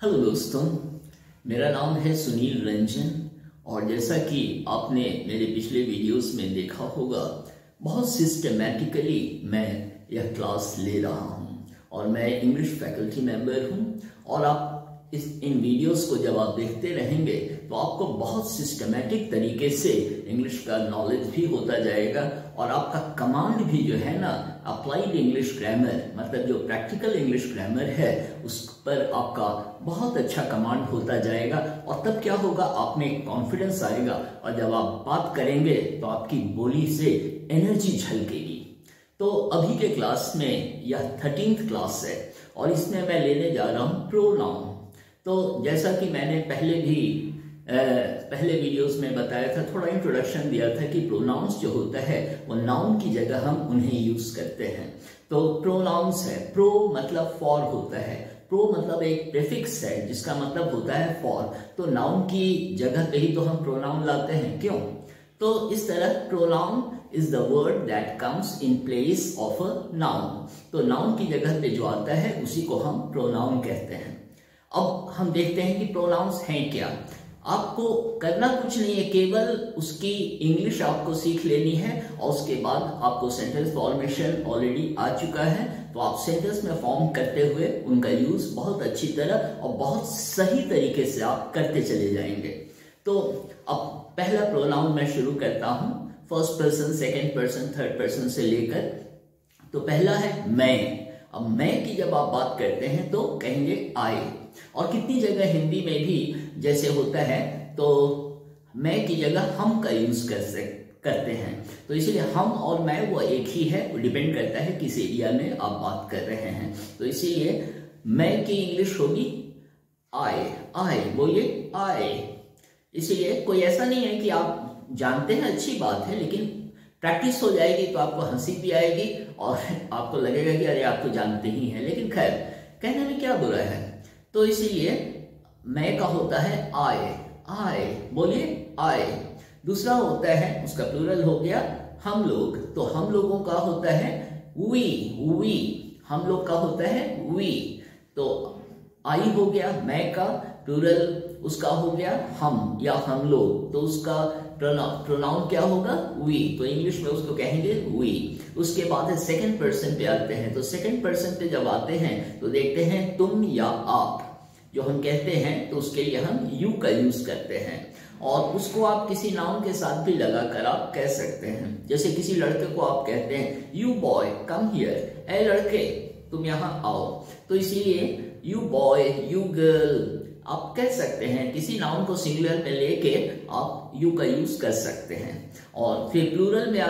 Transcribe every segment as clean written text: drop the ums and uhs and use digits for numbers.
Hello दोस्तों, मेरा नाम है सुनील रंजन। और जैसा कि आपने मेरे पिछले वीडियोस में देखा होगा, बहुत सिस्टमैटिकली मैं यह क्लास ले रहा हूं और मैं इंग्लिश फैकल्टी मेंबर हूं। और आप इन वीडियोस को जब आप देखते रहेंगे तो आपको बहुत सिस्टमैटिक तरीके से इंग्लिश का नॉलेज भी होता जाएगा और आपका कमांड भी जो है ना, अप्लाइड इंग्लिश ग्रामर, मतलब जो प्रैक्टिकल इंग्लिश ग्रामर है, उस पर आपका बहुत अच्छा कमांड होता जाएगा। और तब क्या होगा, आप में कॉन्फिडेंस आएगा और जब आप बात करेंगे तो आपकी बोली से एनर्जी झलकेगी। तो अभी के क्लास में यह 13th क्लास है और इसमें मैं लेने जा रहा हूं प्रोनाउन। तो जैसा कि मैंने पहले वीडियोस में बताया था, थोड़ा इंट्रोडक्शन दिया था कि प्रोनाउंस जो होता है वो नाउन की जगह हम उन्हें यूज करते हैं। तो प्रोनाउंस है, प्रो मतलब फॉर होता है, प्रो मतलब एक प्रीफिक्स है जिसका मतलब होता है फॉर। तो नाउन की जगह पे ही तो हम प्रोनाउन लाते हैं, क्यों? तो इस तरह pronoun is the word that comes in place of a noun. तो नाउन की जगह पे जो आता है उसी को हम प्रोनाउन कहते हैं। अब हम देखते हैं कि प्रोनाउंस हैं क्या। आपको करना कुछ नहीं है, केवल उसकी इंग्लिश आपको सीख लेनी है और उसके बाद आपको सेंटेंस फॉर्मेशन ऑलरेडी आ चुका है, तो आप सेंटेंस में फॉर्म करते हुए उनका यूज बहुत अच्छी तरह और बहुत सही तरीके से आप करते चले जाएंगे। तो अब पहला प्रोनाउन मैं शुरू करता हूं, first person, second person, third person से लेकर। तो पहला है मैं। अब मैं की जब आप बात करते हैं तो कहेंगे आई। और कितनी जगह हिंदी में भी जैसे होता है तो मैं की जगह हम का यूज करते हैं। तो इसलिए हम और मैं वो एक ही है, वो डिपेंड करता है किस एरिया में आप बात कर रहे हैं। तो इसीलिए मैं की इंग्लिश होगी आई। आई बोलिए, आई। इसीलिए कोई ऐसा नहीं है कि आप जानते हैं, अच्छी बात है, लेकिन प्रैक्टिस हो जाएगी तो आपको हंसी भी आएगी और आपको लगेगा कि अरे आप तो जानते ही हैं, लेकिन खैर कहने में क्या बुरा है। तो इसीलिए मैं का होता है आई। आई बोलिए, आई। दूसरा होता है, उसका प्लूरल हो गया हम लोग। तो हम लोगों का होता है वी। वी हम लोग का होता है वी। तो आई हो गया मैं का, प्लूरल उसका हो गया हम या हम लोग, तो उसका प्रोनाउन क्या होगा, वी। तो इंग्लिश में उसको कहेंगे वी। उसके बाद सेकंड पर्सन पे आते हैं। तो सेकंड पर्सन पे जब आते हैं तो देखते हैं तुम या आप जो हम कहते हैं, तो उसके लिए हम यू का यूज करते हैं। और उसको आप किसी नाउन के साथ भी लगाकर आप कह सकते हैं। जैसे किसी लड़के को आप कहते हैं यू बॉय कम हियर, ए लड़के तुम यहाँ आओ। तो इसीलिए यू बॉय, यू गर्ल आप कह सकते हैं। किसी नाउन को सिंगुलर में लेके आप यू का यूज कर सकते हैं। और फिर प्लूरल में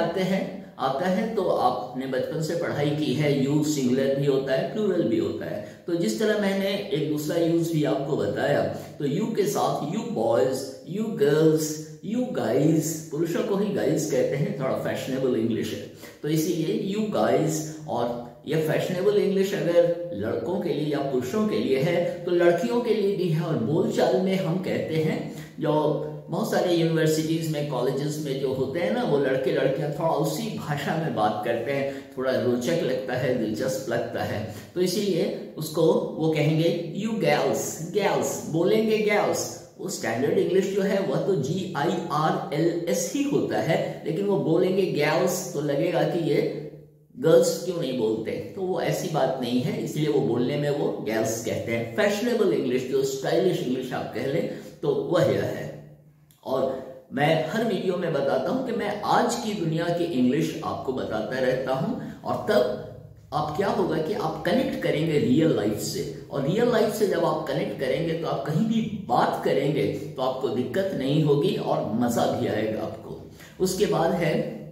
आता है तो आपने बचपन से पढ़ाई की है, यू सिंगुलर भी होता है, प्लूरल भी होता है। तो जिस तरह मैंने एक दूसरा यूज भी आपको बताया, तो यू के साथ you boys, you girls, you guys, पुरुषों को ही गाइज कहते हैं, थोड़ा फैशनेबल इंग्लिश है, तो इसीलिए यू गाइज। और यह फैशनेबल इंग्लिश अगर लड़कों के लिए या पुरुषों के लिए है तो लड़कियों के लिए भी है। और बोलचाल में हम कहते हैं, जो बहुत सारे यूनिवर्सिटीज में, कॉलेजेस में जो होते हैं ना, वो लड़के लड़कियां थोड़ा उसी भाषा में बात करते हैं, थोड़ा रोचक लगता है, दिलचस्प लगता है। तो इसीलिए उसको वो कहेंगे यू गर्ल्स। गर्ल्स बोलेंगे गर्ल्स। वो स्टैंडर्ड इंग्लिश जो है वह तो GIRLS ही होता है, लेकिन वो बोलेंगे गर्ल्स तो लगेगा कि ये गर्ल्स क्यों नहीं बोलते, तो वो ऐसी बात नहीं है, इसलिए वो बोलने में वो गर्ल्स कहते हैं। फैशनेबल इंग्लिश, जो स्टाइलिश इंग्लिश आप कह लें, तो वह यह है। और मैं हर वीडियो में बताता हूं कि मैं आज की दुनिया की इंग्लिश आपको बताता रहता हूं। और तब आप क्या होगा कि आप कनेक्ट करेंगे रियल लाइफ से, और रियल लाइफ से जब आप कनेक्ट करेंगे तो आप कहीं भी बात करेंगे तो आपको दिक्कत नहीं होगी और मजा भी आएगा आपको। उसके बाद है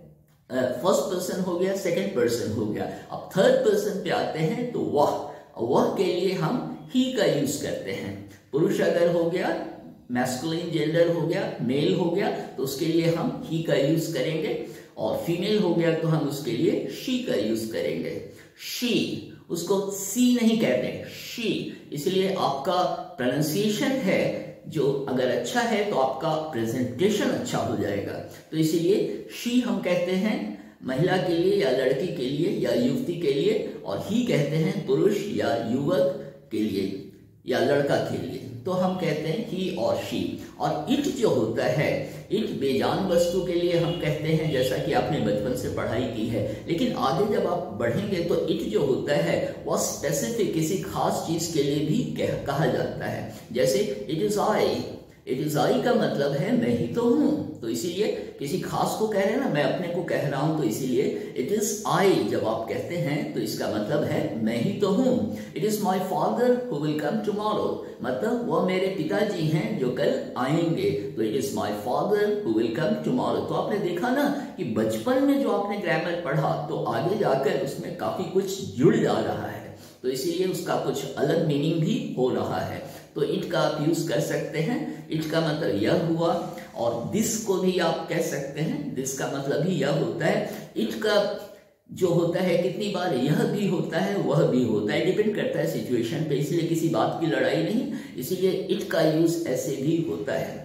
फर्स्ट पर्सन हो गया, सेकंड पर्सन हो गया। अब थर्ड पर्सन पे आते हैं तो वह के लिए हम ही का यूज करते हैं। पुरुष अगर हो गया, मैस्कुलिन जेंडर हो गया, मेल हो गया, तो उसके लिए हम ही का यूज करेंगे। और फीमेल हो गया तो हम उसके लिए शी का यूज करेंगे। शी, उसको सी नहीं कहते, शी। इसलिए आपका प्रोनाउंसिएशन है जो अगर अच्छा है तो आपका प्रेजेंटेशन अच्छा हो जाएगा। तो इसीलिए शी हम कहते हैं महिला के लिए या लड़की के लिए या युवती के लिए, और ही कहते हैं पुरुष या युवक के लिए। या लड़का के लिए तो हम कहते हैं ही और शी। और इट जो होता है, इट बेजान वस्तु के लिए हम कहते हैं, जैसा कि आपने बचपन से पढ़ाई की है। लेकिन आगे जब आप बढ़ेंगे तो इट जो होता है वह स्पेसिफिक किसी खास चीज के लिए भी कहा जाता है। जैसे it is I, it is I का मतलब है मैं ही तो हूं, तो इसीलिए किसी खास को कह रहे हैं ना, मैं अपने को कह रहा हूं, तो इसीलिए इट इज आई जब आप कहते हैं तो इसका मतलब है मैं ही तो हूं। It is my father who will come tomorrow, मतलब वह मेरे पिताजी हैं जो कल आएंगे, तो it is my father who will come tomorrow. तो आपने देखा ना कि बचपन में जो आपने ग्रामर पढ़ा तो आगे जाकर उसमें काफी कुछ जुड़ जा रहा है, तो इसीलिए उसका कुछ अलग मीनिंग भी हो रहा है। तो इट का आप यूज कर सकते हैं, इट का मतलब यह हुआ, और दिस को भी आप कह सकते हैं, दिस का मतलब ही यह होता है। इट का जो होता है कितनी बार यह भी होता है वह भी होता है, डिपेंड करता है सिचुएशन पे, इसलिए किसी बात की लड़ाई नहीं, इसीलिए इट का यूज ऐसे भी होता है।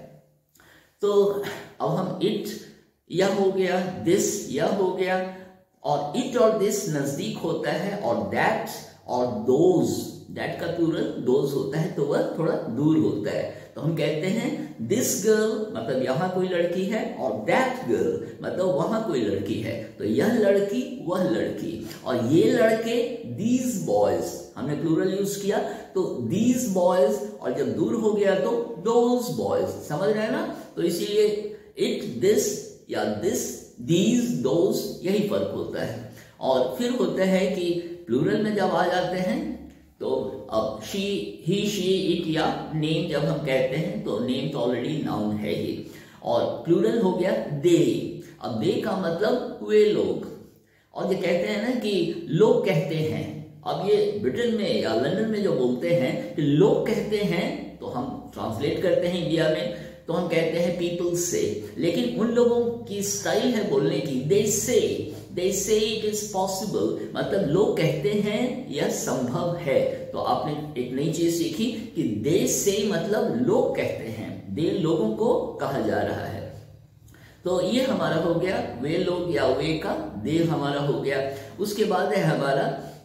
तो अब हम इट यह हो गया, दिस यह हो गया, और इट और दिस नजदीक होता है, और दैट और दोज, दैट का प्लूरल दोज होता है तो वह थोड़ा दूर होता है। तो हम कहते हैं दिस गर्ल मतलब यहां कोई लड़की है, और दैट गर्ल मतलब वहां कोई लड़की है, तो यह लड़की वह लड़की, और ये लड़के दीज बॉयज, हमने प्लूरल यूज किया तो दीज बॉयज, और जब दूर हो गया तो दोज बॉयज, समझ रहे हैं ना। तो इसीलिए इट दिस या दिस दीज दोज यही फर्क होता है। और फिर होता है कि प्लूरल में जब आ जाते हैं तो अब शी, ही, शी, इट या नेम जब हम कहते हैं तो नेम तो ऑलरेडी नाउन है ही, और प्लूरल हो गया दे। अब दे का मतलब वे लोग, और ये कहते हैं ना कि लोग कहते हैं, अब ये ब्रिटेन में या लंदन में जो बोलते हैं कि लोग कहते हैं, तो हम ट्रांसलेट करते हैं इंडिया में तो हम कहते हैं पीपल से, लेकिन उन लोगों की स्टाइल है बोलने की, दे से इट इज पॉसिबल, मतलब लोग कहते हैं यह संभव है। तो आपने एक नई चीज सीखी कि दे से मतलब लोग कहते हैं, दे लोगों को कहा जा रहा है। तो ये हमारा हो गया वे लोग या वे का, दे हमारा हो गया। उसके बाद है हमारा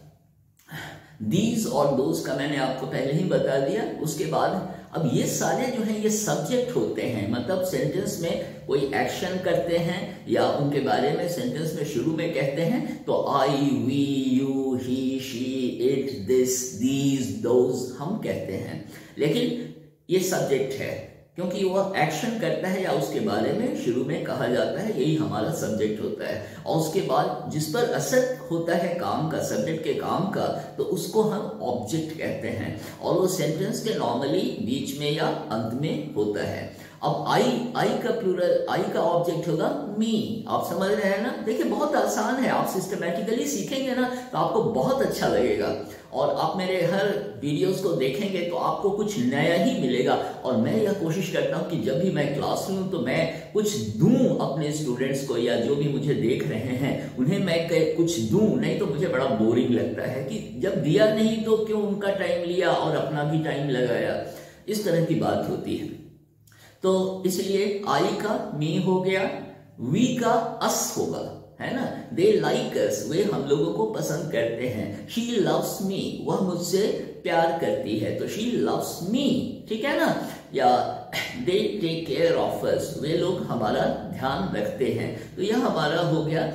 दीज और दोज का, मैंने आपको पहले ही बता दिया। उसके बाद अब ये सारे जो हैं ये सब्जेक्ट होते हैं, मतलब सेंटेंस में कोई एक्शन करते हैं या उनके बारे में सेंटेंस में शुरू में कहते हैं, तो I, we, you, he, she, it, this, these, those हम कहते हैं, लेकिन ये सब्जेक्ट है क्योंकि वह एक्शन करता है या उसके बारे में शुरू में कहा जाता है, यही हमारा सब्जेक्ट होता है। और उसके बाद जिस पर असर होता है काम का, सब्जेक्ट के काम का, तो उसको हम ऑब्जेक्ट कहते हैं, और वो सेंटेंस के नॉर्मली बीच में या अंत में होता है। अब आई का प्लूरल, आई का ऑब्जेक्ट होगा मी, आप समझ रहे हैं ना। देखिए बहुत आसान है, आप सिस्टमैटिकली सीखेंगे ना तो आपको बहुत अच्छा लगेगा, और आप मेरे हर वीडियोस को देखेंगे तो आपको कुछ नया ही मिलेगा। और मैं यह कोशिश करता हूं कि जब भी मैं क्लास लूं तो मैं कुछ दूं अपने स्टूडेंट्स को, या जो भी मुझे देख रहे हैं उन्हें मैं कुछ दूं, नहीं तो मुझे बड़ा बोरिंग लगता है कि जब दिया नहीं तो क्यों उनका टाइम लिया और अपना भी टाइम लगाया, इस तरह की बात होती है। तो इसलिए आई का मी हो गया, वी का अस होगा, है ना। दे लाइक अस, वे हम लोगों को पसंद करते हैं। शी लव्स मी, वह मुझसे प्यार करती है, तो शी लव्स मी, ठीक है ना। या they take care of us, वे लोग हमारा ध्यान रखते हैं, तो यह हमारा हो गया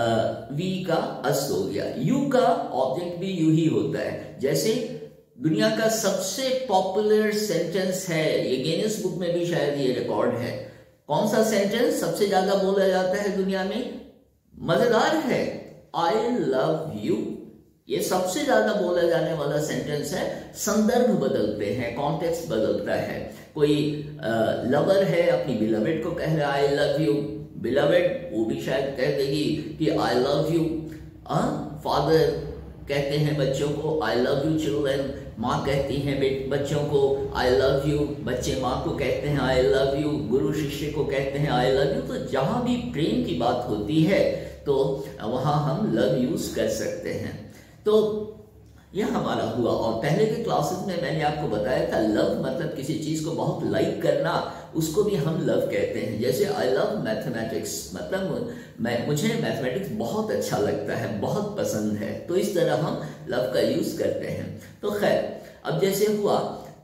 वी का अस हो गया। यू का ऑब्जेक्ट भी यू ही होता है। जैसे दुनिया का सबसे पॉपुलर सेंटेंस है, ये गिनीज बुक में भी शायद ये रिकॉर्ड है, कौन सा सेंटेंस सबसे ज्यादा बोला जाता है दुनिया में? मजेदार है, आई लव यू, ये सबसे ज्यादा बोला जाने वाला सेंटेंस है। संदर्भ बदलते हैं, कॉन्टेक्स्ट बदलता है। कोई लवर है, अपनी बिलवेड को कह रहा है आई लव यू, बिलवेड वो भी शायद कह देगी कि आई लव यू। फादर कहते हैं बच्चों को आई लव यू चिल्ड्रन, माँ कहती हैं बच्चों को आई लव यू, बच्चे माँ को कहते हैं आई लव यू, गुरु शिष्य को कहते हैं आई लव यू। तो जहां भी प्रेम की बात होती है तो वहां हम लव यूज कर सकते हैं। तो यह हमारा हुआ। और पहले के क्लासेस में मैंने आपको बताया था लव मतलब किसी चीज को बहुत लाइक करना, उसको भी हम लव कहते हैं। जैसे आई लव मैथमेटिक्स, मतलब मुझे मैथमेटिक्स बहुत अच्छा लगता है, बहुत पसंद है, तो इस तरह हम लव का यूज करते हैं। तो खैर अब जैसे हुआ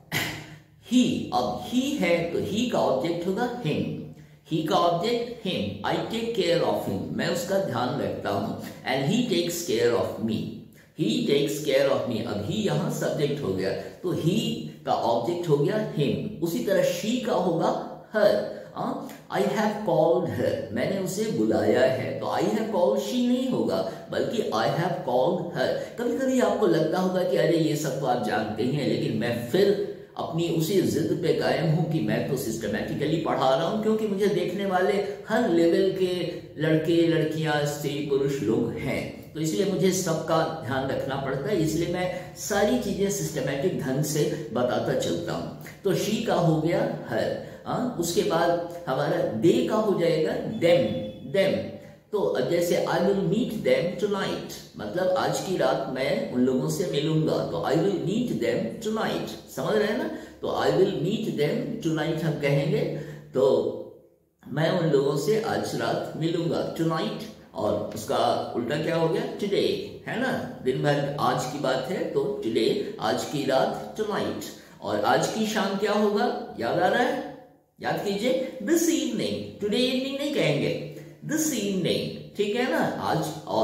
ही, अब ही है तो ही का ऑब्जेक्ट होगा हिम, ही का object him, I take care of him, मैं उसका ध्यान रखता हूं, and he takes care of me, he takes care of me, अब ही यहां सब्जेक्ट हो गया तो ही का ऑब्जेक्ट हो गया हिम। उसी तरह शी का होगा हर, आई हैव कॉल्ड हर, मैंने उसे बुलाया है, तो आई हैव कॉल्ड शी नहीं होगा बल्कि आई हैव कॉल्ड हर। कभी कभी आपको लगता होगा कि अरे ये सब तो आप जानते ही हैं, लेकिन मैं फिर अपनी उसी जिद पे कायम हूं कि मैं तो सिस्टमैटिकली पढ़ा रहा हूं, क्योंकि मुझे देखने वाले हर लेवल के लड़के लड़कियां स्त्री पुरुष लोग हैं, तो इसलिए मुझे सबका ध्यान रखना पड़ता है, इसलिए मैं सारी चीजें सिस्टमैटिक ढंग से बताता चलता हूं। तो शी का हो गया हर, उसके बाद हमारा दे का हो जाएगा देम, देम, तो जैसे I will meet them tonight, मतलब आज की रात मैं उन लोगों से मिलूंगा, तो I will meet them tonight, समझ रहे हैं ना, तो I will meet them tonight हम कहेंगे, तो मैं उन लोगों से आज रात मिलूंगा, टुनाइट, और उसका उल्टा क्या हो गया, टुडे, है ना, दिन भर आज की बात है तो टुडे, आज की रात टुनाइट, और आज की शाम क्या होगा, याद आ रहा है, याद कीजिए, दिस इवनिंग, टुडे इवनिंग नहीं कहेंगे, दिस इवनिंग, ठीक है ना, आज,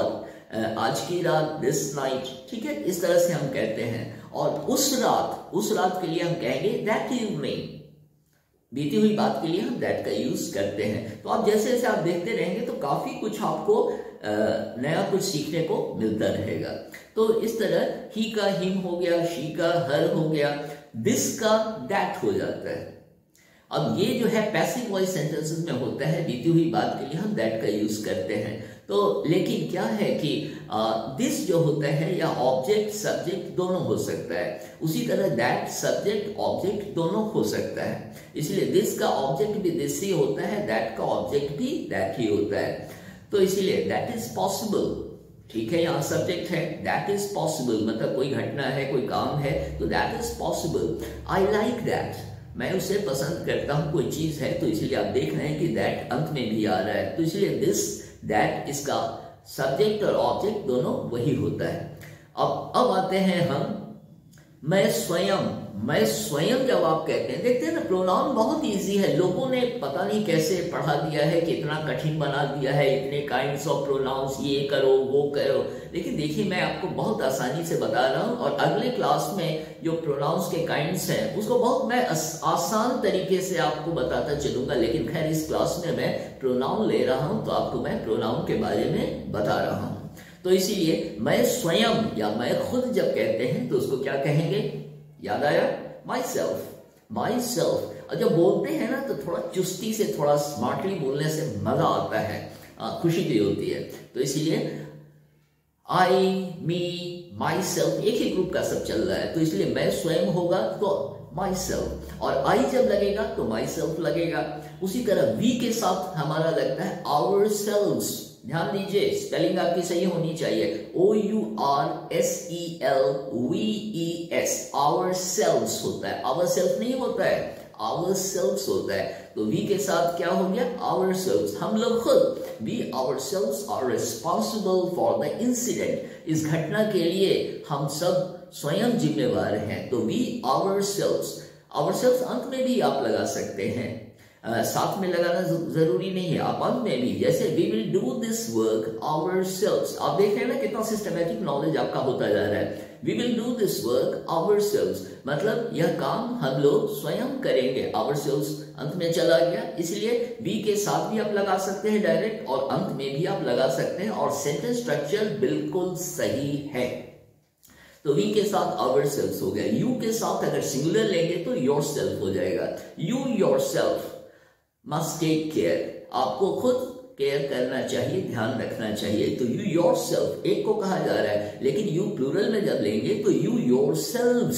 और आज की रात, दिस नाइट, ठीक है, इस तरह से हम कहते हैं, और उस रात के लिए हम कहेंगे दैट इवनिंग, बीती हुई बात के लिए हम दैट का यूज करते हैं। तो आप जैसे जैसे आप देखते रहेंगे तो काफी कुछ आपको नया कुछ सीखने को मिलता रहेगा। तो इस तरह ही का हिम हो गया, शी का हर हो गया, दिस का दैट हो जाता है। अब ये जो है पैसिव वॉइस सेंटेंसेस में होता है, बीती हुई बात के लिए हम दैट का यूज करते हैं। तो लेकिन क्या है कि दिस जो होता है या ऑब्जेक्ट सब्जेक्ट दोनों हो सकता है, उसी तरह दैट सब्जेक्ट ऑब्जेक्ट दोनों हो सकता है, इसलिए दिस का ऑब्जेक्ट भी दिस ही होता है, दैट का ऑब्जेक्ट भी दैट ही होता है। तो इसलिए दैट इज पॉसिबल, ठीक है, यहाँ सब्जेक्ट है, दैट इज पॉसिबल, मतलब कोई घटना है, कोई काम है, तो that is possible. I like that, मैं उसे पसंद करता हूं, कोई चीज है, तो इसलिए आप देख रहे हैं कि दैट अंत में भी आ रहा है, तो इसलिए दिस दैट इसका सब्जेक्ट और ऑब्जेक्ट दोनों वही होता है। अब आते हैं हम मैं स्वयं जब आप कहते हैं, देखते हैं ना, प्रोनाउन बहुत इजी है, लोगों ने पता नहीं कैसे पढ़ा दिया है, कितना कठिन बना दिया है, इतने काइंड्स ऑफ प्रोनाउंस, ये करो वो करो, लेकिन देखिए मैं आपको बहुत आसानी से बता रहा हूं, और अगले क्लास में जो प्रोनाउंस के काइंड्स हैं उसको बहुत मैं आसान तरीके से आपको बताता चलूंगा, लेकिन खैर इस क्लास में मैं प्रोनाउन ले रहा हूं तो आपको मैं प्रोनाउन के बारे में बता रहा हूं। तो इसीलिए मैं स्वयं या मैं खुद जब कहते हैं तो उसको क्या कहेंगे, याद आया, माई सेल्फ। और जब बोलते हैं ना तो थोड़ा चुस्ती से, थोड़ा स्मार्टली बोलने से मजा आता है, खुशी भी होती है, तो इसीलिए आई, मी, माई सेल्फ, एक ही ग्रुप का सब चल रहा है, तो इसलिए मैं स्वयं होगा तो माई सेल्फ, और आई जब लगेगा तो माई सेल्फ लगेगा। उसी तरह वी के साथ हमारा लगता है आवर सेल्व्स, ध्यान दीजिए स्पेलिंग आपकी सही होनी चाहिए, OURSELVES, आवर सेल्व्स होता है, आवर सेल्फ नहीं होता है, आवर सेल्व्स होता है, तो वी के साथ क्या हो गया, आवर सेल्व्स, हम लोग खुद, we ourselves are responsible for the incident, इस घटना के लिए हम सब स्वयं जिम्मेवार हैं, तो वी आवर सेल्व्स अंत में भी आप लगा सकते हैं, साथ में लगाना जरूरी नहीं है, आप अंत में भी, जैसे we will do this work ourselves, आप देख रहे हैं ना कितना सिस्टमैटिक नॉलेज आपका होता जा रहा है, we will do this work ourselves, मतलब यह काम हम लोग स्वयं करेंगे, आवरसेल्व्स अंत में चला गया, इसलिए वी के साथ भी आप लगा सकते हैं डायरेक्ट, और अंत में भी आप लगा सकते हैं, और सेंटेंस स्ट्रक्चर बिल्कुल सही है। तो वी के साथ आवरसेल्व्स हो गया, यू के साथ अगर सिंगुलर लेंगे तो योरसेल्फ हो जाएगा, you yourself must take care, आपको खुद केयर करना चाहिए, ध्यान रखना चाहिए, तो यू योरसेल्फ एक को कहा जा रहा है, लेकिन यू प्लूरल में जब लेंगे तो यू योरसेल्व्स,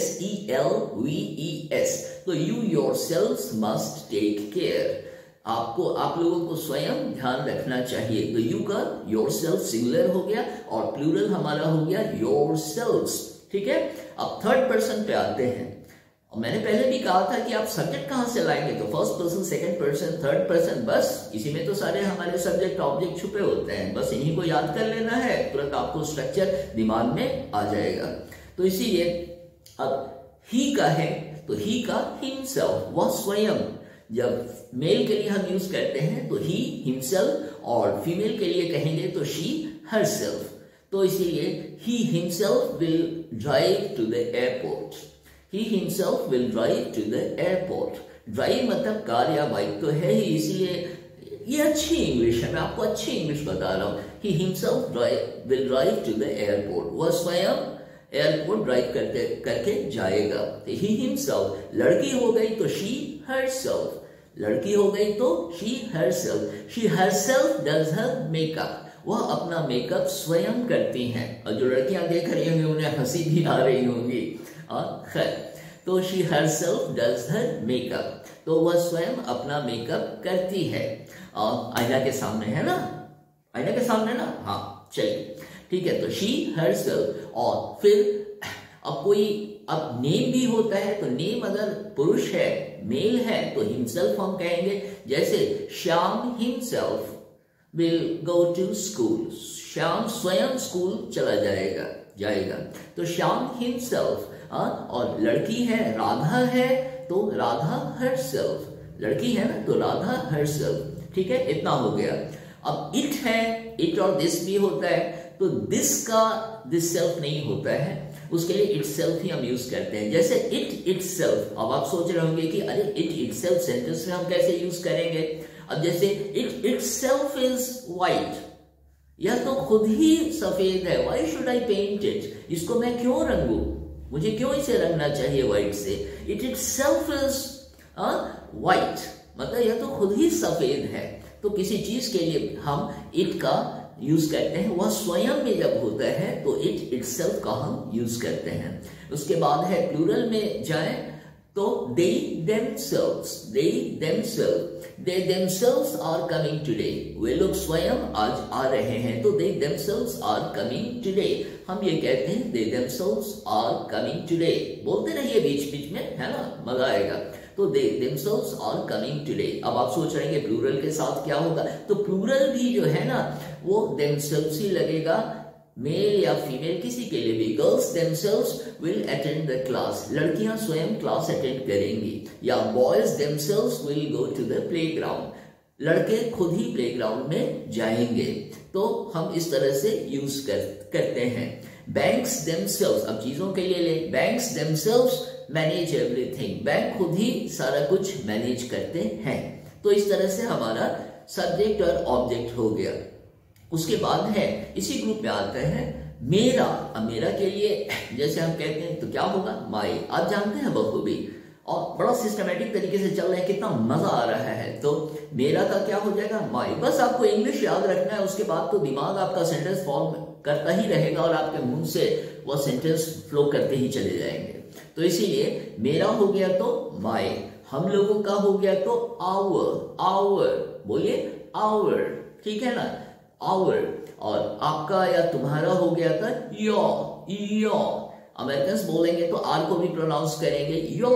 SELVES, तो you yourselves must take care, आप लोगों को स्वयं ध्यान रखना चाहिए, तो यू का योरसेल्फ सिंगुलर हो गया और प्लूरल हमारा हो गया योरसेल्व्स, ठीक है। अब थर्ड पर्सन पे आते हैं, और मैंने पहले भी कहा था कि आप सब्जेक्ट कहां से लाएंगे, तो first person, second person, third person, बस इसी में तो सारे हमारे सब्जेक्ट ऑब्जेक्ट छुपे होते हैं, बस इन्हीं को याद कर लेना है, तुरंत आपको स्ट्रक्चर दिमाग में आ जाएगा। तो इसीलिए अब ही का है तो ही का हिमसेल्फ, वह स्वयं। जब मेल के लिए हम यूज करते हैं तो ही हिमसेल्फ, और फीमेल के लिए कहेंगे तो शी हरसेल्फ। तो इसीलिए he himself will drive to the airport, he himself will drive to the airport. Drive मतलब कार या बाइक तो है ही, इसीलिए ये अच्छी इंग्लिश है, मैं आपको अच्छी इंग्लिश बता रहा हूँ। He himself will drive to the airport, वह स्वयं एयरपोर्ट ड्राइव करके जाएगा। ही हिमसेल्फ, लड़की हो गई तो शी हरसेल्फ, लड़की हो गई तो she herself. She herself does her makeup, वह अपना मेकअप स्वयं करती हैं। और जो लड़कियां देख रही होंगी उन्हें हंसी भी आ रही होंगी। खैर, तो she herself does her makeup, तो वह स्वयं अपना मेकअप करती है। आईना के सामने है ना, आईना के सामने ना, हाँ चलिए ठीक है। तो शी हरसेल्फ, और फिर अब नेम भी होता है, तो नेम अगर पुरुष है, मेल है, तो हिमसेल्फ हम कहेंगे। जैसे Shyam himself will go to school, श्याम स्वयं स्कूल चला जाएगा। तो श्याम हिमसेल्फ। और लड़की है, राधा है, तो राधा हरसेल्फ, लड़की है ना तो राधा हरसेल्फ। ठीक है, इतना हो गया। अब इट है, इट और दिस भी होता है, तो दिस का दिस सेल्फ नहीं होता है, उसके लिए इट सेल्फ ही हम यूज करते हैं। जैसे इट इट सेल्फ, अब आप सोच रहे होंगे कि अरे इट इट सेल्फ सेंटेंस में हम कैसे यूज करेंगे। अब जैसे it itself is white, यह तो खुद ही सफेद है, why should I paint it, इसको मैं क्यों रंगू, मुझे क्यों इसे रंगना चाहिए व्हाइट से। It itself is white, मतलब यह तो खुद ही सफेद है। तो किसी चीज के लिए हम इट का यूज करते हैं, वह स्वयं में जब होता है तो इट इटसेल्फ का हम यूज करते हैं। उसके बाद है प्लूरल में जाएं तो they themselves, they themselves are coming today, वे लोग स्वयं आज आ रहे हैं, तो they themselves are coming today. हम ये कहते हैं they themselves are coming today, बोलते रहिए बीच बीच में, है ना, मजा आएगा। तो they themselves are coming today. अब आप सोच रहे हैं प्लूरल के साथ क्या होगा, तो प्लूरल भी जो है ना वो देमसेल्व्स ही लगेगा, मेल या फीमेल किसी के लिए भी। Girls themselves will attend the class, लड़कियां स्वयं क्लास अटेंड करेंगी। या boys themselves will go to the playground, लड़के खुद ही प्लेग्राउंड में जाएंगे। तो हम इस तरह से यूज करते हैं। बैंक्स देमसेल्व्स, अब चीजों के लिए ले, banks themselves manage everything, bank खुद ही सारा कुछ मैनेज करते हैं। तो इस तरह से हमारा सब्जेक्ट और ऑब्जेक्ट हो गया। उसके बाद है इसी ग्रुप में आता है मेरा। अब मेरा के लिए जैसे हम कहते हैं तो क्या होगा, माई, आप जानते हैं बखूबी, और बड़ा सिस्टमेटिक तरीके से चल रहे हैं, कितना मजा आ रहा है। तो मेरा का क्या हो जाएगा, माई। बस आपको इंग्लिश याद रखना है, उसके बाद तो दिमाग आपका सेंटेंस फॉर्म करता ही रहेगा और आपके मुंह से वह सेंटेंस फ्लो करते ही चले जाएंगे। तो इसीलिए मेरा हो गया तो माई, हम लोगों का हो गया तो आवर, बोलिए आवर, ठीक है ना, आवर। और आपका या तुम्हारा हो गया था योर। अमेरिकन्स बोलेंगे तो आर को भी प्रोनाउंस करेंगे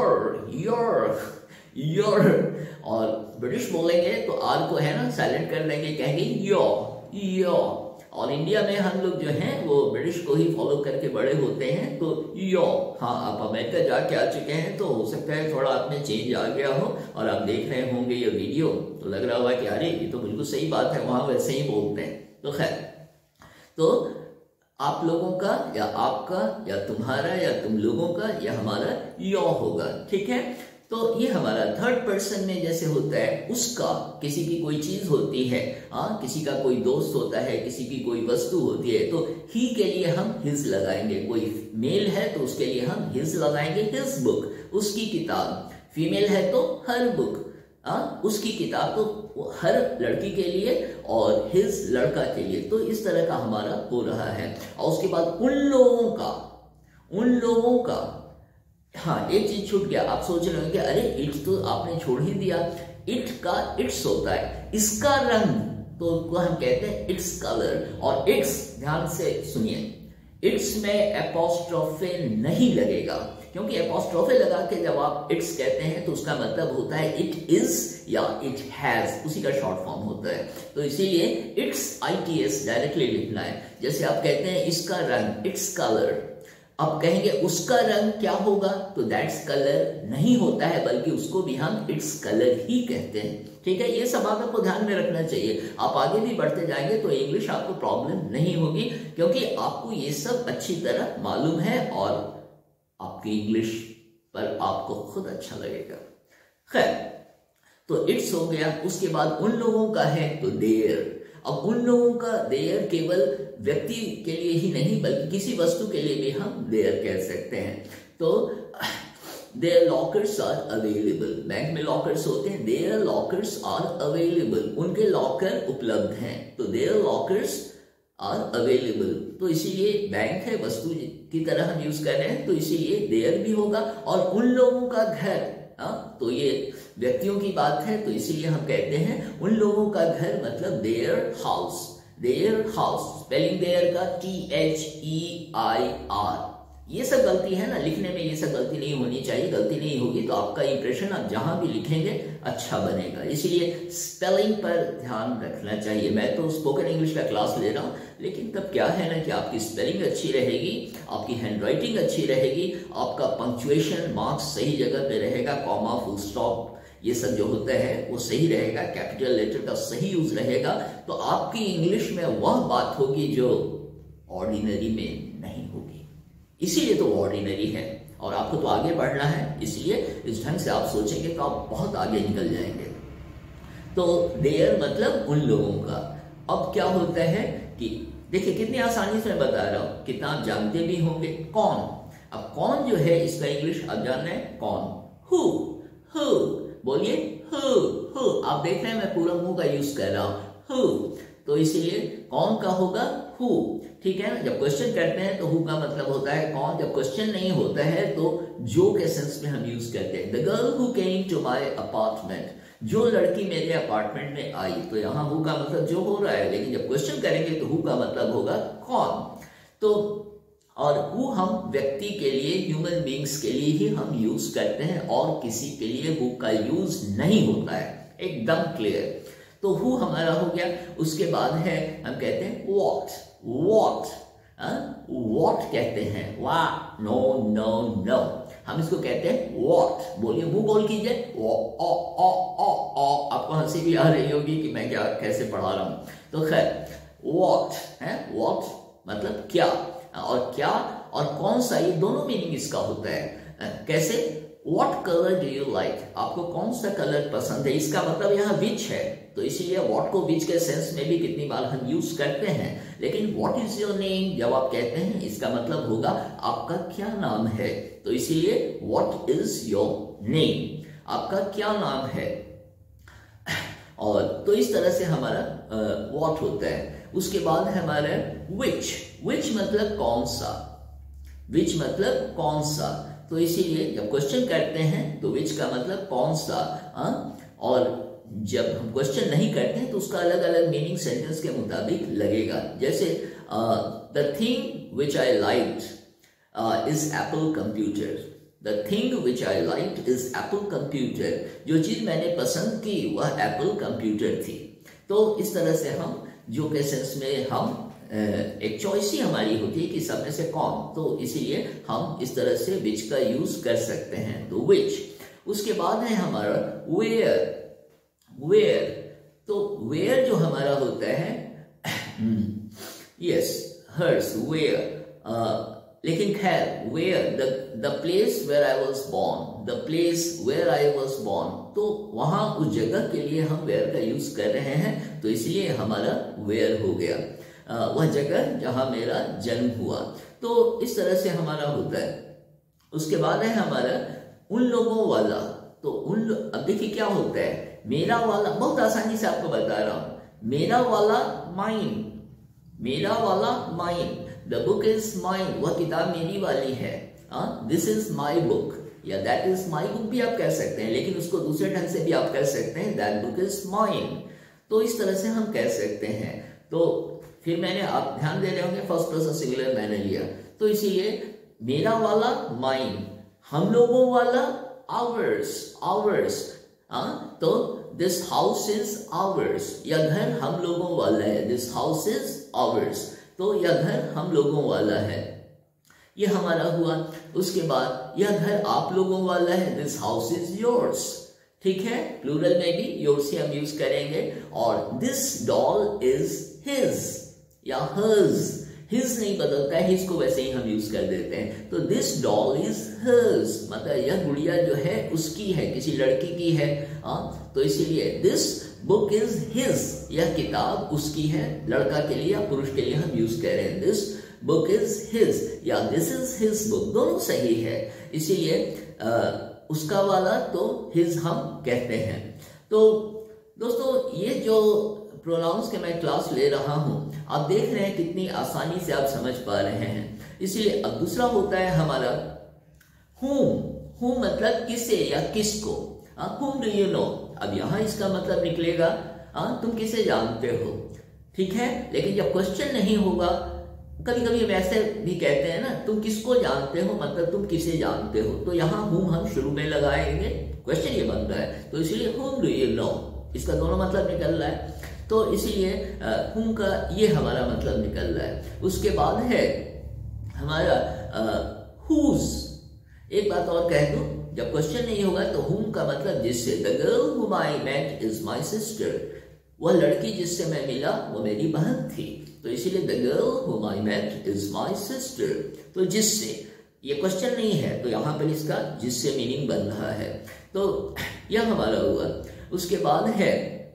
योर, और ब्रिटिश बोलेंगे तो आर को है ना साइलेंट कर देंगे, कहेंगे योर। और इंडिया में हम लोग जो हैं वो ब्रिटिश को ही फॉलो करके बड़े होते हैं, तो यो। हाँ, आप अमेरिका जाके आ चुके हैं तो हो सकता है थोड़ा आप में चेंज आ गया हो, और आप देख रहे होंगे ये वीडियो तो लग रहा होगा कि अरे ये तो बिल्कुल सही बात है, वहां वैसे ही बोलते हैं। तो खैर, तो आप लोगों का या आपका या तुम्हारा या तुम लोगों का या हमारा यो होगा, ठीक है। तो ये हमारा थर्ड पर्सन में जैसे होता है उसका, किसी की कोई चीज होती है, किसी का कोई दोस्त होता है, किसी की कोई वस्तु होती है, तो ही के लिए हम हिज लगाएंगे। कोई मेल है तो उसके लिए हम हिज लगाएंगे, हिज बुक, उसकी किताब। फीमेल है तो हर बुक, उसकी किताब, तो हर लड़की के लिए और हिज लड़का के लिए। तो इस तरह का हमारा हो रहा है। और उसके बाद उन लोगों का, हाँ एक चीज छूट गया, आप सोच रहे होंगे अरे इट्स तो आपने छोड़ ही दिया। इट का इट्स होता है, इसका रंग तो उसको हम कहते हैं इट्स कलर। और इट्स, ध्यान से सुनिए, इट्स में एपोस्ट्रोफे नहीं लगेगा, क्योंकि एपोस्ट्रोफे लगा के जब आप इट्स कहते हैं तो उसका मतलब होता है इट इज या इट हैज, उसी का शॉर्ट फॉर्म होता है। तो इसीलिए इट्स ITS डायरेक्टली लिखना है। जैसे आप कहते हैं इसका रंग, इट्स कलर, अब कहेंगे उसका रंग क्या होगा, तो दैट्स कलर नहीं होता है, बल्कि उसको भी हम इट्स कलर ही कहते हैं। ठीक है, ये सब बात आपको ध्यान में रखना चाहिए। आप आगे भी बढ़ते जाएंगे तो इंग्लिश आपको प्रॉब्लम नहीं होगी, क्योंकि आपको ये सब अच्छी तरह मालूम है और आपकी इंग्लिश पर आपको खुद अच्छा लगेगा। खैर, तो इट्स हो गया। उसके बाद उन लोगों का है तो देयर। अब उन लोगों का देयर केवल व्यक्ति के लिए ही नहीं बल्कि किसी वस्तु के लिए भी हम देयर कह सकते हैं। तो there lockers are available, bank में लॉकर्स होते हैं, देयर लॉकर्स आर अवेलेबल, उनके लॉकर उपलब्ध हैं, तो देयर लॉकर्स आर अवेलेबल। तो इसीलिए बैंक है, वस्तु की तरह हम यूज कर रहे हैं, तो इसीलिए देयर भी होगा। और उन लोगों का घर, तो ये व्यक्तियों की बात है, तो इसीलिए हम कहते हैं उन लोगों का घर, मतलब their house. Their house, spelling their का THEIR। ये सब गलती है ना लिखने में, ये सब गलती नहीं होनी चाहिए। गलती नहीं होगी तो आपका इंप्रेशन आप जहां भी लिखेंगे अच्छा बनेगा, इसीलिए स्पेलिंग पर ध्यान रखना चाहिए। मैं तो स्पोकन इंग्लिश का क्लास ले रहा हूं, लेकिन तब क्या है ना कि आपकी स्पेलिंग अच्छी रहेगी, आपकी हैंडराइटिंग अच्छी रहेगी, आपका पंक्चुएशन मार्क्स सही जगह पे रहेगा, कॉमा, फुल स्टॉप, ये सब जो होता है वो सही रहेगा, कैपिटल लेटर का सही यूज रहेगा, तो आपकी इंग्लिश में वह बात होगी जो ऑर्डिनरी में नहीं होगी। इसीलिए तो ऑर्डिनरी है, और आपको तो आगे बढ़ना है, इसलिए इस ढंग से आप सोचेंगे तो आप बहुत आगे निकल जाएंगे। तो देयर मतलब उन लोगों का। अब क्या होता है कि देखिए कितनी आसानी से मैं बता रहा हूं, कितना आप जानते भी होंगे। कौन, अब कौन जो है इसका इंग्लिश आप जान रहे हैं, कौन, हु, बोलिए हु। आप देख रहे हैं मैं पूरा मुंह का यूज कर रहा हूं, हु, तो इसीलिए कौन का होगा हु। ठीक है ना, जब क्वेश्चन करते हैं तो हु का मतलब होता है कौन, जब क्वेश्चन नहीं होता है तो जो के सेंस में हम यूज करते हैं। The girl who came to my apartment, जो लड़की मेरे अपार्टमेंट में आई, तो यहाँ हु का मतलब जो हो रहा है, लेकिन जब क्वेश्चन करेंगे तो हु का मतलब होगा कौन। तो और हु हम व्यक्ति के लिए, ह्यूमन बींग्स के लिए ही हम यूज करते हैं, और किसी के लिए हु का यूज नहीं होता है, एकदम क्लियर। तो हु हमारा हो गया। उसके बाद है हम कहते हैं वॉट, वॉट कहते हैं, वाह, नो नो नो, हम इसको कहते हैं वॉट। बोलिए, मुंह बोल कीजिए, आपको हंसी भी आ रही होगी कि मैं क्या कैसे पढ़ा रहा हूं। तो खैर वॉट है, वॉट मतलब क्या, और क्या और कौन सा, ये दोनों मीनिंग इसका होता है। कैसे, what colour do you like, आपको कौन सा कलर पसंद है, इसका मतलब यहाँ विच है, तो इसीलिए व्हाट को विच के सेंस में भी कितनी बार हम यूज करते हैं। लेकिन व्हाट इज योर नेम जब आप कहते हैं, इसका मतलब होगा आपका क्या नाम है, तो इसीलिए व्हाट इज योर नेम, आपका क्या नाम है। और तो इस तरह से हमारा व्हाट होता है। उसके बाद है हमारा विच, विच मतलब कौन सा, विच मतलब कौन सा, तो इसीलिए जब क्वेश्चन करते हैं तो विच का मतलब कौन सा, और जब हम क्वेश्चन नहीं करते हैं तो उसका अलग अलग मीनिंग सेंटेंस के मुताबिक लगेगा। जैसे the thing which I liked is Apple computer, the thing which I liked is Apple computer, जो चीज मैंने पसंद की वह एप्पल कंप्यूटर थी। तो इस तरह से हम जो के सेंस में हम एक चॉइस ही हमारी होती है कि सब में से कौन, तो इसीलिए हम इस तरह से विच का यूज कर सकते हैं, तो विच। उसके बाद है हमारा वेयर, वेयर, तो वेयर जो हमारा होता है यस हर्स, वेयर, लेकिन खैर where the place where I was born, the place where I was born, तो वहां उस जगह के लिए हम वेयर का यूज कर रहे हैं, तो इसलिए हमारा वेयर हो गया, वह जगह जहां मेरा जन्म हुआ। तो इस तरह से हमारा होता है। उसके बाद है हमारा उन लोगों वाला, तो अब देखिए क्या होता है, मेरा वाला, बहुत आसानी से आपको बता रहा हूं, मेरा वाला माइन, मेरा वाला mine, the book is mine, वह किताब मेरी वाली है, दिस इज माई बुक, या दैट इज माई बुक भी आप कह सकते हैं, लेकिन उसको दूसरे ढंग से भी आप कह सकते हैं, दैट बुक इज माइन, तो इस तरह से हम कह सकते हैं। तो फिर मैंने, आप ध्यान दे रहे होंगे, फर्स्ट पर्सन सिंगुलर मैंने लिया, तो इसीलिए मेरा वाला माइन, हम लोगों वाला आवर्स, आवर्स, तो दिस हाउस इज आवर्स, यह घर हम लोगों वाला है, दिस हाउस इज आवर्स, तो यह घर हम लोगों वाला है। ये हमारा हुआ। उसके बाद यह घर आप लोगों वाला है, दिस हाउस इज योर्स, ठीक है, प्लूरल में भी योर्स ही हम यूज करेंगे। और दिस डॉल इज हिज या हर्स, हिज नहीं बदलता है, हिज को वैसे ही हम यूज कर देते हैं। तो दिस डॉल इज हर्स, मतलब यह गुड़िया जो है उसकी है, किसी लड़की की है। तो इसीलिए दिस बुक इज हिज, यह किताब उसकी है, लड़का के लिए या पुरुष के लिए हम यूज कर रहे हैं दिस बुक इज हिज या दिस इज हिज बुक, दोनों सही है। इसीलिए उसका वाला तो हिज हम कहते हैं। तो दोस्तों ये जो प्रोनाउंस के मैं क्लास ले रहा हूं, आप देख रहे हैं कितनी आसानी से आप समझ पा रहे हैं। इसलिए अब दूसरा होता है हमारा whom, whom मतलब किसे या किसको। whom do you know, अब यहां इसका मतलब निकलेगा तुम किसे जानते हो, ठीक है। लेकिन जब क्वेश्चन नहीं होगा, कभी कभी हम ऐसे भी कहते हैं ना, तुम किसको जानते हो, मतलब तुम किसे जानते हो। तो यहाँ whom हम शुरू में लगाएंगे, क्वेश्चन ये बन रहा है, तो इसीलिए whom do you know, इसका दोनों मतलब निकल रहा है। तो इसीलिए whom का ये हमारा मतलब निकल रहा है। उसके बाद है हमारा whose। एक बात और कह दूं, जब क्वेश्चन नहीं होगा तो whom का मतलब जिससे। The girl whom I met is my sister, वह लड़की जिससे मैं मिला वो मेरी बहन थी। तो इसीलिए the girl whom I met is my sister, तो जिससे, ये क्वेश्चन नहीं है तो यहाँ पर इसका जिससे मीनिंग बन रहा है। तो यह हमारा हुआ। उसके बाद है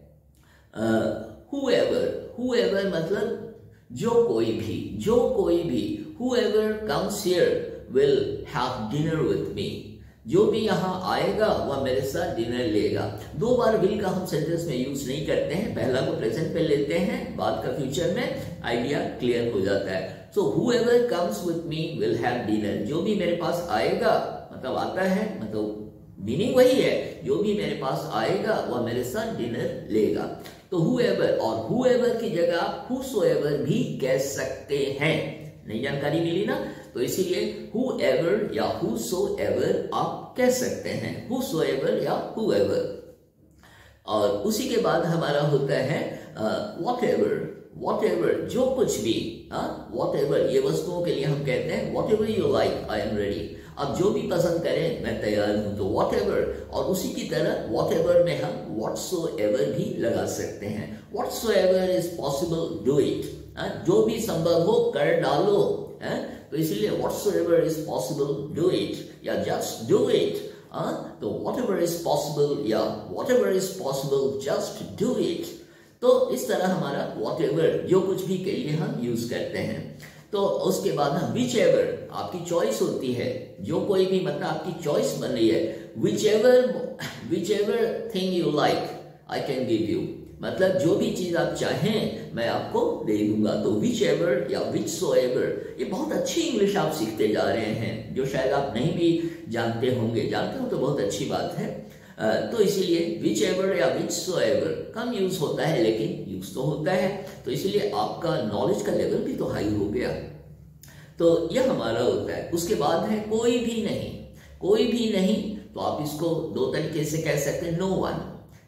whoever, whoever मतलब जो कोई भी, जो कोई भी। whoever comes here will have dinner with me, जो भी यहाँ आएगा वह मेरे साथ डिनर लेगा। दो बार विल का हम सेंटेंस में यूज नहीं करते हैं, पहला को प्रेजेंट पे लेते हैं, बाद का फ्यूचर में, आइडिया क्लियर हो जाता है। सो whoever comes with me will have dinner, जो भी मेरे पास आएगा, मतलब आता है, मतलब मीनिंग वही है, जो भी मेरे पास आएगा वह मेरे साथ डिनर लेगा। तो whoever और whoever की जगह whosoever भी कह सकते हैं, नई जानकारी मिली ना। तो इसीलिए whoever या whosoever आप कह सकते हैं, whosoever या whoever। और उसी के बाद हमारा होता है whatever, whatever जो कुछ भी, whatever ये वस्तुओं के लिए हम कहते हैं whatever you like I am ready, आप जो भी पसंद करें मैं तैयार हूं, तो whatever। और उसी की तरह whatever में हम whatsoever भी लगा सकते हैं। whatsoever is possible do it, जो भी संभव हो कर डालो, तो इसलिए whatsoever is possible do it या just do it। तो whatever is possible या whatever is possible just do it। तो इस तरह हमारा whatever जो कुछ भी के लिए हम यूज करते हैं। तो उसके बाद हम whichever, आपकी चॉइस होती है, जो कोई भी मतलब आपकी चॉइस बन रही है। whichever thing you like I can give you, मतलब जो भी चीज आप चाहें मैं आपको दे दूंगा। तो whichever या whichsoever, ये बहुत अच्छी इंग्लिश आप सीखते जा रहे हैं, जो शायद आप नहीं भी जानते होंगे, जानते हो तो बहुत अच्छी बात है। तो इसीलिए whichever या whichsoever कम यूज होता है, लेकिन यूज तो होता है। तो इसीलिए आपका नॉलेज का लेवल भी तो हाई हो गया। तो यह हमारा होता है। उसके बाद है कोई भी नहीं, कोई भी नहीं, तो आप इसको दो तरीके से कह सकते हैं, नो वन,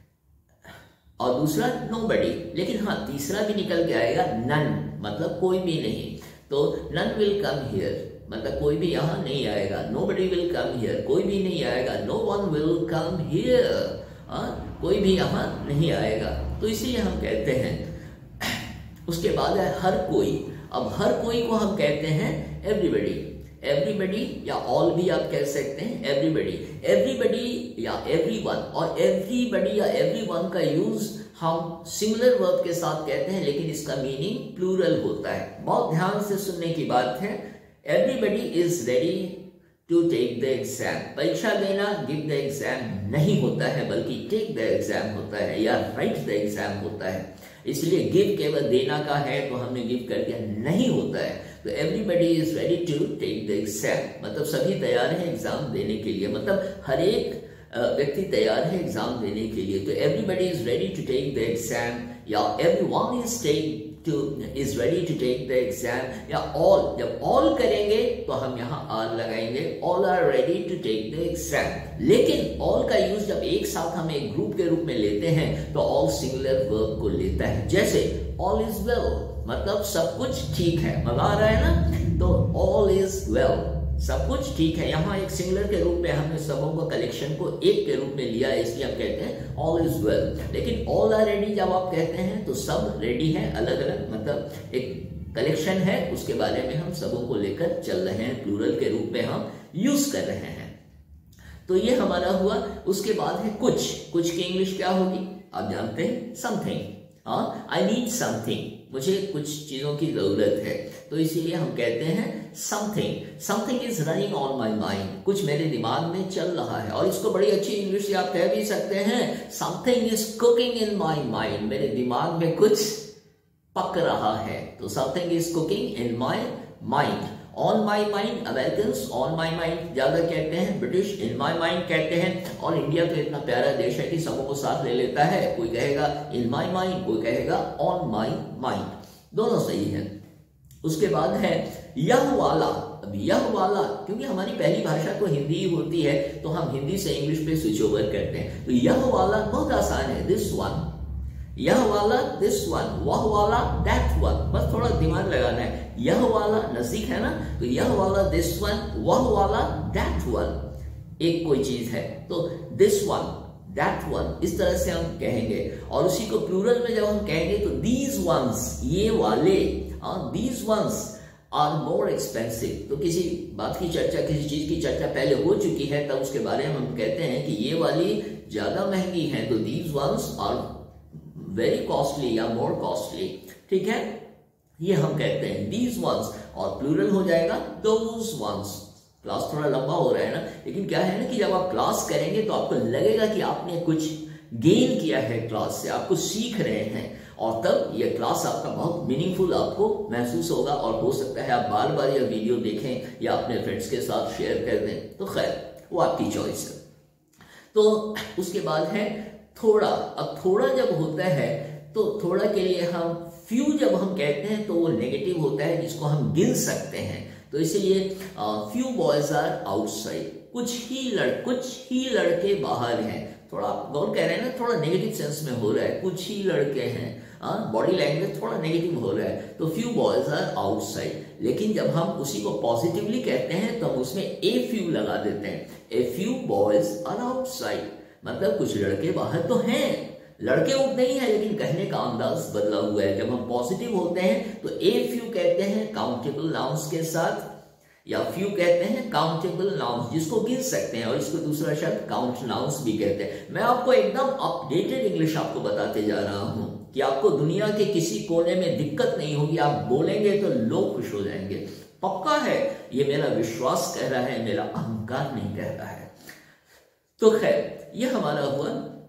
और दूसरा nobody। लेकिन हाँ, तीसरा भी निकल के आएगा none, मतलब कोई भी नहीं। तो none will come here, मतलब कोई भी यहाँ नहीं आएगा। nobody will come here, कोई भी नहीं आएगा। no one will come here, कोई भी यहाँ नहीं आएगा। तो इसीलिए हम कहते हैं। उसके बाद है हर कोई। अब हर कोई को हम कहते हैं everybody, everybody या all भी आप कह सकते हैं, everybody, everybody या everyone। और everybody या everyone का यूज हम सिंगुलर वर्ब के साथ कहते हैं, लेकिन इसका मीनिंग प्लूरल होता है। बहुत ध्यान से सुनने की बात है। Everybody is ready to take the exam, परीक्षा देना give the exam नहीं होता है, बल्कि take the exam होता है या write the exam होता है। इसलिए give केवल देना का है, तो हमने give कर दिया, नहीं होता है। तो everybody is ready to take the exam, मतलब सभी तैयार हैं एग्जाम देने के लिए, मतलब हर एक व्यक्ति तैयार है एग्जाम देने के लिए। तो everybody is ready to take the exam या everyone is ready to take the exam या all, जब all करेंगे तो हम यहाँ are लगाएंगे, all are ready to take the exam। लेकिन all का यूज जब एक साथ हम एक ग्रुप के रूप में लेते हैं तो all सिंगुलर वर्ब को लेता है। जैसे all is well, मतलब सब कुछ ठीक है, मजा आ रहा है ना। तो ऑल इज वेल, सब कुछ ठीक है। यहाँ एक सिंगुलर के रूप में हमने सबों को कलेक्शन को एक के रूप में लिया है, इसलिए हम कहते हैं ऑल इज वेल। लेकिन ऑल आर रेडी जब आप कहते हैं तो सब रेडी है, अलग अलग, मतलब एक कलेक्शन है, उसके बारे में हम सबों को लेकर चल रहे हैं, प्लूरल के रूप में हम यूज कर रहे हैं। तो ये हमारा हुआ। उसके बाद है कुछ। कुछ की इंग्लिश क्या होगी आप जानते हैं, समथिंग। आई नीड समथिंग, मुझे कुछ चीजों की जरूरत है, तो इसीलिए हम कहते हैं something. Something is running on my mind, कुछ मेरे दिमाग में चल रहा है। और इसको बड़ी अच्छी इंग्लिश से आप कह भी सकते हैं, something is cooking in my mind, मेरे दिमाग में कुछ पक रहा है। तो something is cooking in my mind. On my mind, American on my mind ज्यादा कहते हैं, ब्रिटिश इन माई माइंड कहते हैं। और इंडिया तो इतना प्यारा देश है कि सबों को साथ ले लेता है, कोई कहेगा इन माई माइंड, कोई कहेगा ऑन माई माइंड, दोनों सही है। उसके बाद है यह वाला। अब यह वाला, क्योंकि हमारी पहली भाषा तो हिंदी ही होती है, तो हम हिंदी से इंग्लिश पे स्विच ओवर करते हैं। तो यह वाला बहुत आसान है, दिस वन। यह वाला दिस वन, वह वाला दैट वन, बस थोड़ा दिमाग लगाना है। यह वाला नजदीक है ना, तो यह वाला दिस वन, वह वाला दैट वन, एक कोई चीज है तो दिस वन दैट वन, इस तरह से हम कहेंगे। और उसी को प्लूरल में जब हम कहेंगे तो दीज वंस, ये वाले, these ones are more expensive. तो किसी बात की चर्चा, किसी चीज की चर्चा पहले हो चुकी है, तब उसके बारे में हम कहते हैं कि ये वाली ज्यादा महंगी है, तो these ones are very costly या मोर कॉस्टली, ठीक है, ये हम कहते हैं दीज वंस। और प्लूरल हो जाएगा दोज वंस। क्लास थोड़ा लंबा हो रहा है ना, लेकिन क्या है ना कि जब आप क्लास करेंगे तो आपको लगेगा कि आपने कुछ गेन किया है क्लास से, आप कुछ सीख रहे हैं, और तब यह क्लास आपका बहुत मीनिंगफुल आपको महसूस होगा। और हो सकता है आप बार बार यह वीडियो देखें या अपने फ्रेंड्स के साथ शेयर कर दें, तो खैर वो आपकी चॉइस है। तो उसके बाद है थोड़ा। अब थोड़ा जब होता है तो थोड़ा के लिए हम फ्यू जब हम कहते हैं तो वो नेगेटिव होता है, जिसको हम गिन सकते हैं। तो इसलिए फ्यू बॉयज आर आउटसाइड, कुछ ही लड़के बाहर हैं। थोड़ा गौर कह रहे हैं ना, थोड़ा नेगेटिव सेंस में हो रहा है, कुछ ही लड़के हैं, बॉडी लैंग्वेज थोड़ा नेगेटिव हो रहा है। तो फ्यू बॉयज आर आउटसाइड। लेकिन जब हम उसी को पॉजिटिवली कहते हैं तो हम उसमें ए फ्यू लगा देते हैं, a few boys are outside, मतलब कुछ लड़के बाहर तो हैं, लड़के उतने ही हैं, लेकिन कहने का अंदाज बदला हुआ है। जब हम पॉजिटिव होते हैं तो ए फ्यू कहते हैं काउंटेबल नाउन्स के साथ, या फ्यू कहते हैं काउंटेबल नाउन्स जिसको गिन सकते हैं, और इसको दूसरा शब्द काउंट नाउन्स भी कहते हैं। मैं आपको एकदम अपडेटेड इंग्लिश आपको बताते जा रहा हूं कि आपको दुनिया के किसी कोने में दिक्कत नहीं होगी, आप बोलेंगे तो लोग खुश हो जाएंगे, पक्का है, ये मेरा विश्वास कह रहा है, मेरा अहंकार नहीं कह रहा है। तो खैर ये हमारा हुआ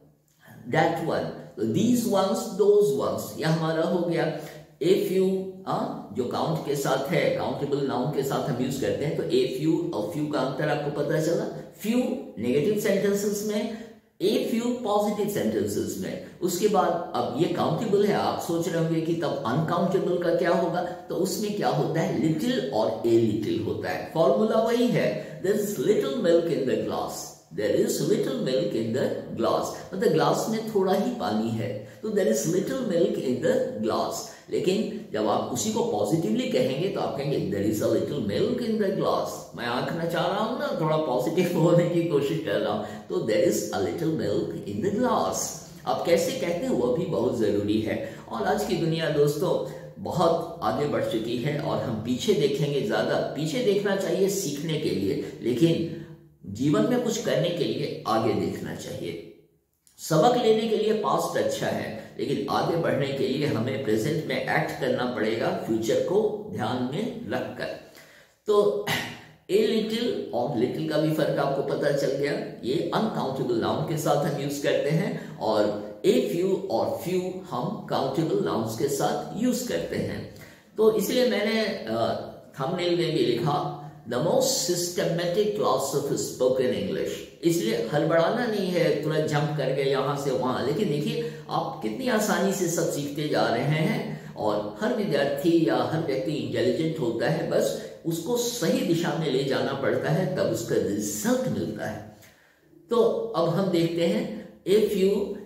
that one, तो these ones, those ones, यह हमारा हो गया। a few जो काउंट के साथ है, काउंटेबल नाउन के साथ हम यूज करते हैं, तो a few और few का अंतर आपको पता चला। few नेगेटिव सेंटेंसेस में, a few पॉजिटिव सेंटेंसेस में। उसके बाद अब ये काउंटेबल है, आप सोच रहे होंगे कि तब अनकाउंटेबल का क्या होगा, तो उसमें क्या होता है, लिटिल और ए लिटिल होता है। फॉर्मूला वही है, there is little milk in the glass, there is little milk in the glass, मतलब ग्लास में थोड़ा ही पानी है, तो there is little milk in the glass। लेकिन जब आप उसी को पॉजिटिवली कहेंगे तो आप कहेंगे there is a little milk in the glass। मैं आंकना चाह रहा हूं ना, थोड़ा पॉजिटिव होने की कोशिश कर रहा हूं, तो there is a little milk in the glass। आप कैसे कहते हैं वो भी बहुत जरूरी है। और आज की दुनिया दोस्तों बहुत आगे बढ़ चुकी है, और हम पीछे देखेंगे, ज्यादा पीछे देखना चाहिए सीखने के लिए, लेकिन जीवन में कुछ करने के लिए आगे देखना चाहिए। सबक लेने के लिए पास्ट अच्छा है, लेकिन आगे बढ़ने के लिए हमें प्रेजेंट में एक्ट करना पड़ेगा, फ्यूचर को ध्यान में रखकर। तो ए लिटिल और लिटिल का भी फर्क आपको पता चल गया। ये अनकाउंटेबल नाउन के साथ हम यूज करते हैं, और ए फ्यू और फ्यू हम काउंटेबल नाउन्स के साथ यूज करते हैं। तो इसलिए मैंने थंबनेल में भी लिखा the most systematic class of spoken English. इसलिए हड़बड़ाना नहीं है, तुरंत जंप कर गए यहां से वहां, लेकिन देखिए आप कितनी आसानी से सब सीखते जा रहे हैं। और हर विद्यार्थी या हर व्यक्ति इंटेलिजेंट होता है, बस उसको सही दिशा में ले जाना पड़ता है, तब उसका रिजल्ट मिलता है। तो अब हम देखते हैं ए फ्यू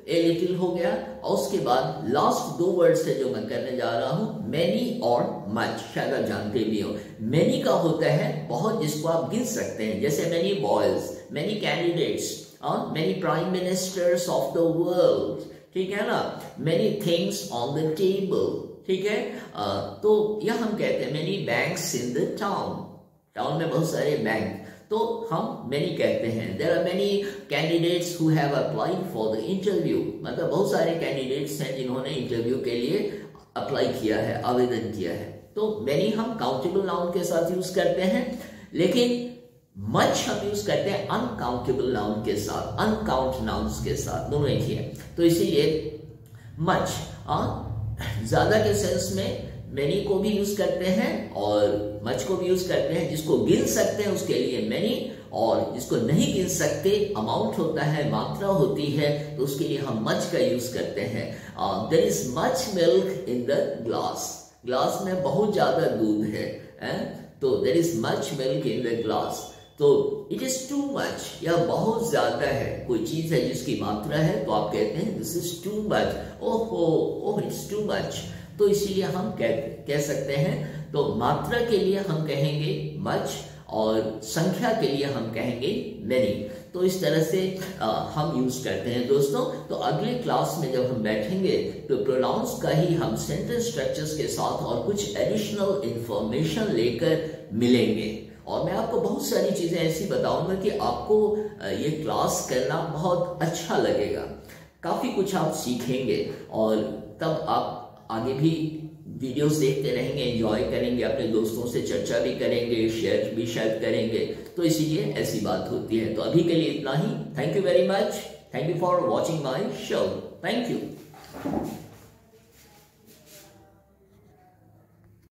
ए लिटिल हो गया, और उसके बाद लास्ट 2 वर्ड्स है जो मैं करने जा रहा हूं, मेनी और मच। शायद आप जानते भी हो, मेनी का होता है बहुत, जिसको आप गिन सकते हैं, जैसे many boys, many candidates, many prime ministers of the world, ठीक है ना, many things on the table, ठीक है। तो यह हम कहते हैं many banks in the town, town में बहुत सारे बैंक, तो हम मेनी कहते हैं। There are many candidates who have applied for the interview, मतलब बहुत सारे कैंडिडेट्स हैं जिन्होंने इंटरव्यू के लिए अप्लाई किया है, आवेदन किया है। तो मेनी हम काउंटेबल नाउन के साथ यूज करते हैं, लेकिन मच हम यूज करते हैं अनकाउंटेबल नाउन के साथ, अनकाउंट नाउन्स के साथ, दोनों एक ही है। तो इसीलिए मच ज्यादा के सेंस में मेनी को भी यूज करते हैं और मच को भी यूज करते हैं। जिसको गिन सकते हैं उसके लिए मेनी, और जिसको नहीं गिन सकते, अमाउंट होता है, मात्रा होती है, तो उसके लिए हम मच का यूज करते हैं। There is much milk in the glass, glass में बहुत ज्यादा दूध है, तो there is much milk in the glass. तो इट इज टू मच, यह बहुत ज्यादा है। कोई चीज है जिसकी मात्रा है तो आप कहते हैं this is too much, oh it's too much. तो इसीलिए हम कह सकते हैं, तो मात्रा के लिए हम कहेंगे मच और संख्या के लिए हम कहेंगे मेनी। तो इस तरह से हम यूज करते हैं दोस्तों। तो अगले क्लास में जब हम बैठेंगे तो प्रोनाउंस का ही हम सेंटेंस स्ट्रक्चर्स के साथ और कुछ एडिशनल इंफॉर्मेशन लेकर मिलेंगे, और मैं आपको बहुत सारी चीजें ऐसी बताऊंगा कि आपको ये क्लास करना बहुत अच्छा लगेगा, काफी कुछ आप सीखेंगे, और तब आप आगे भी वीडियोस देखते रहेंगे, एंजॉय करेंगे, अपने दोस्तों से चर्चा भी करेंगे, शेयर भी शायद करेंगे। तो इसीलिए ऐसी बात होती है। तो अभी के लिए इतना ही। Thank you very much, thank you for watching my show, thank you.